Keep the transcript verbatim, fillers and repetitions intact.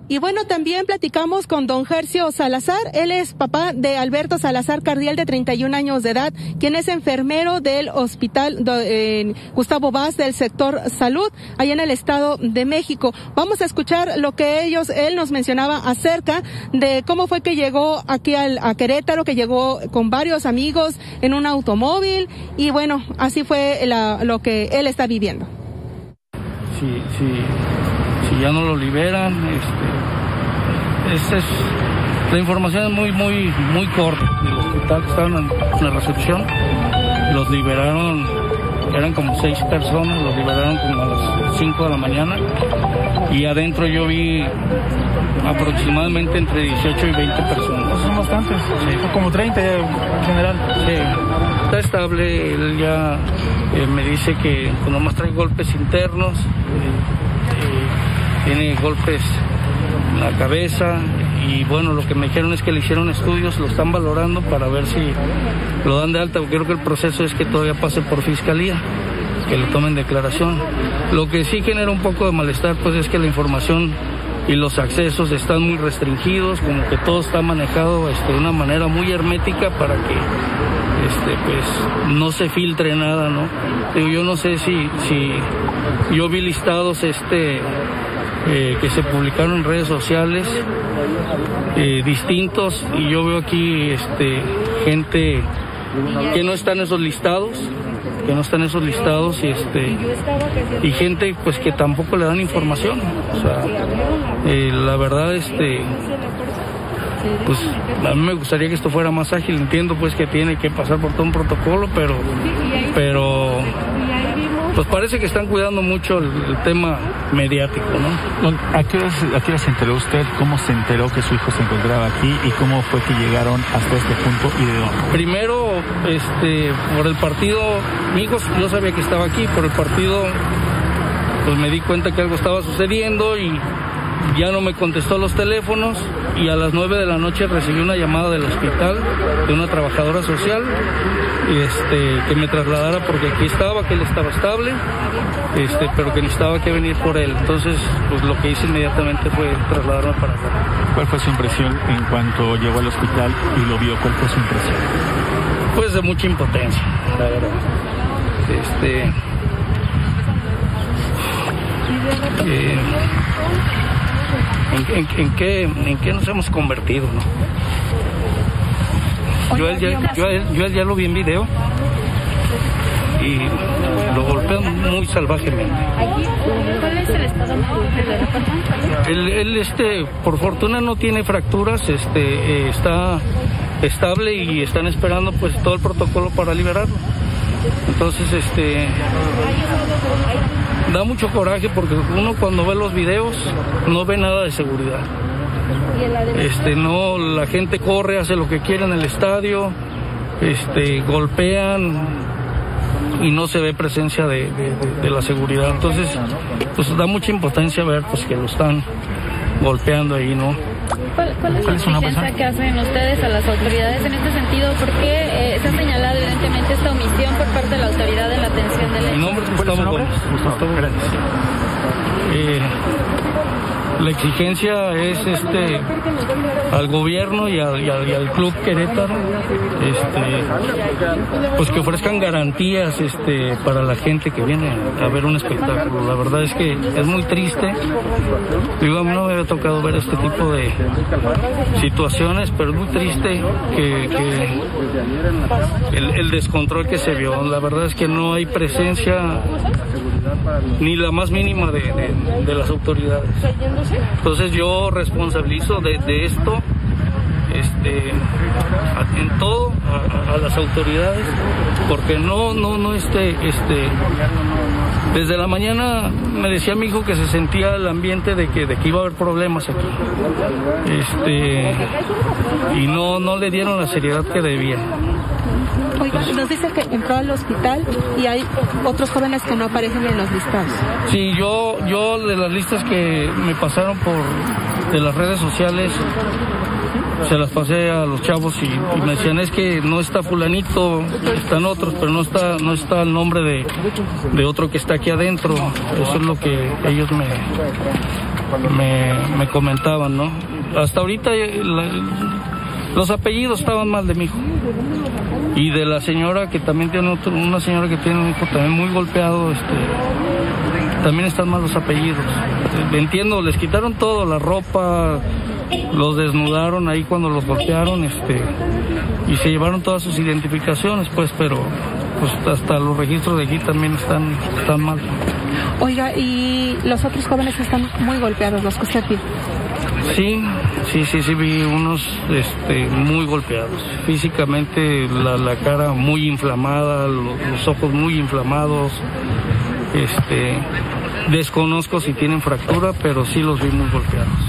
Y bueno, también platicamos con don Gercio Salazar. Él es papá de Alberto Salazar Cardiel, de treinta y un años de edad, quien es enfermero del hospital eh, Gustavo Vaz del sector salud, allá en el Estado de México. Vamos a escuchar lo que ellos, él nos mencionaba acerca de cómo fue que llegó aquí al, a Querétaro, que llegó con varios amigos en un automóvil, y bueno, así fue la, lo que él está viviendo. Sí, sí. Si ya no lo liberan, este, este es, la información es muy, muy, muy corta. Del hospital que estaban en la recepción, los liberaron, eran como seis personas, los liberaron como a las cinco de la mañana, y adentro yo vi aproximadamente entre dieciocho y veinte personas. Son bastantes, sí. Como treinta en general. Sí, está estable, él ya eh, me dice que pues, nomás trae golpes internos, eh, eh, tiene golpes en la cabeza, y bueno, lo que me dijeron es que le hicieron estudios, lo están valorando para ver si lo dan de alta, porque creo que el proceso es que todavía pase por fiscalía, que le tomen declaración. Lo que sí genera un poco de malestar pues es que la información y los accesos están muy restringidos, como que todo está manejado este, de una manera muy hermética para que este, pues, no se filtre nada, ¿no? Digo, yo no sé si, si yo vi listados este eh, que se publicaron en redes sociales eh, distintos, y yo veo aquí este gente que no está en esos listados, que no están esos listados y este y gente pues que tampoco le dan información. O sea, eh, la verdad este pues a mí me gustaría que esto fuera más ágil. Entiendo pues que tiene que pasar por todo un protocolo, pero pero pues parece que están cuidando mucho el, el tema mediático, ¿no? ¿A qué hora, a qué hora se enteró usted? ¿Cómo se enteró que su hijo se encontraba aquí y cómo fue que llegaron hasta este punto y de dónde? Primero, este, por el partido, mi hijo, yo sabía que estaba aquí, por el partido, pues me di cuenta que algo estaba sucediendo y ya no me contestó los teléfonos, y a las nueve de la noche recibí una llamada del hospital de una trabajadora social este, que me trasladara porque aquí estaba, que él estaba estable, este, pero que necesitaba que venir por él. Entonces, pues lo que hice inmediatamente fue trasladarme para acá. ¿Cuál fue su impresión en cuanto llegó al hospital y lo vio? ¿Cuál fue su impresión? Pues de mucha impotencia, la verdad. Este... Eh, ¿En, en, en, qué, ¿En qué nos hemos convertido, no? Yo él, ya, yo, él, yo él ya lo vi en video y lo golpeó muy salvajemente. ¿Cuál es el estado médico de la persona? Él, él este, por fortuna no tiene fracturas, este, eh, está estable y están esperando pues todo el protocolo para liberarlo. Entonces, este, da mucho coraje porque uno cuando ve los videos no ve nada de seguridad. Este, no, la gente corre, hace lo que quiere en el estadio, este, golpean y no se ve presencia de, de, de, de la seguridad. Entonces, pues da mucha impotencia ver pues que lo están golpeando ahí, ¿no? ¿Cuál, cuál es la exigencia que hacen ustedes a las autoridades en este sentido? Porque eh, se ha señalado evidentemente esta omisión por parte de la autoridad en la atención del hecho. Mi nombre es Gustavo Gómez. Gustavo Gómez. Eh, la exigencia es este al gobierno y al, y al, y al Club Querétaro, este, pues que ofrezcan garantías este, para la gente que viene a ver un espectáculo. La verdad es que es muy triste. Digo, a mí no me había tocado ver este tipo de situaciones, pero es muy triste que, que el, el descontrol que se vio. La verdad es que no hay presencia ni la más mínima de, de, de las autoridades. Entonces yo responsabilizo de, de esto este, a, en todo a, a las autoridades, porque no, no, no, este, este, desde la mañana me decía mi hijo que se sentía el ambiente de que, de que iba a haber problemas aquí, este, y no, no le dieron la seriedad que debía. Oiga, nos dice que entró al hospital y hay otros jóvenes que no aparecen en los listados. Sí, yo, yo de las listas que me pasaron por de las redes sociales, se las pasé a los chavos y, y me decían, es que no está fulanito, están otros, pero no está, no está el nombre de, de otro que está aquí adentro. Eso es lo que ellos me, me, me comentaban, ¿no? Hasta ahorita la, los apellidos estaban mal de mi hijo. Y de la señora que también tiene otro, una señora que tiene un hijo también muy golpeado, este, también están mal los apellidos. Entiendo, les quitaron todo, la ropa, los desnudaron ahí cuando los golpearon, este, y se llevaron todas sus identificaciones, pues, pero pues hasta los registros de aquí también están, están mal. Oiga, y los otros jóvenes están muy golpeados, los que usted vio. Sí, sí, sí, sí, vi unos este, muy golpeados. Físicamente la, la cara muy inflamada, los, los ojos muy inflamados. Este, desconozco si tienen fractura, pero sí los vi muy golpeados.